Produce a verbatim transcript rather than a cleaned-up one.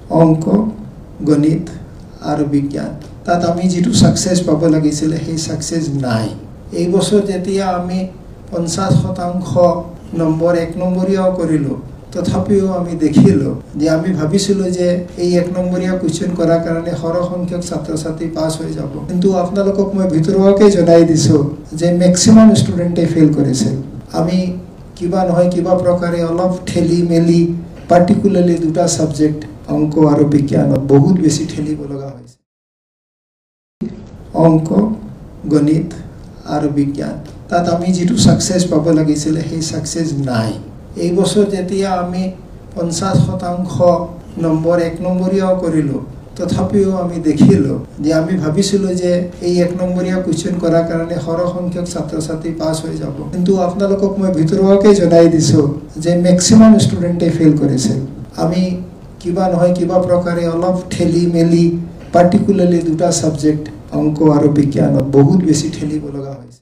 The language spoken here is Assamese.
অংক গণিত আৰু বিজ্ঞান তাত আমি যেটো সাকসেস পাব লাগিছিল সেই সাকসেস নাই এই বছৰ যেতিয়া আমি পঞ্চাশ শতাংশ নম্বৰ এক নম্বৰীয়াও কৰিলো তথাপিও আমি দেখিলো যে আমি ভাবিছিলো যে এই এক নম্বৰীয়া কোৱেশ্চন কৰাৰ কাৰণে সৰহ সংখ্যক ছাত্ৰ ছাত্ৰী পাস হৈ যাব কিন্তু আপোনালোকক মই ভিতৰুৱাকৈ জনাই দিছো যে ম্যাক্সিমাম ষ্টুডেন্টে ফেল কৰিছিল আমি কিবা নহয় কিবা প্ৰকাৰে অলপ ঠেলি মেলি পাৰ্টিকুলাৰলি দুটা সাবজেক্ট অংক আৰু বিজ্ঞানত বহুত বেছি ঠেলিব লগা হৈছে অংক গণিত আৰু বিজ্ঞান তাত আমি যেটো সাকসেস পাব লাগিছিল সেই সাকসেস নাই এই বছৰ যেতিয়া আমি পঞ্চাশ শতাংশ নম্বৰ এক নম্বৰীয়াও কৰিলো তথাপিও আমি দেখিলো যে আমি ভাবিছিলো যে এই এক নম্বৰীয়া কোৱেশ্চন কৰাৰ কাৰণে সৰহ সংখ্যক ছাত্ৰ ছাত্ৰী পাস হৈ যাব কিন্তু আপোনালোকক মই ভিতৰুৱাকৈ জনাই দিছো যে ম্যাক্সিমাম ষ্টুডেন্টে ফেল কৰিছিল আমি কিবা নহয় কিবা প্ৰকাৰে অলপ ঠেলি মেলি পাৰ্টিকুলাৰলি দুটা সাবজেক্ট অংক আৰু বিজ্ঞানত বহুত বেছি ঠেলিব লগা হৈছে।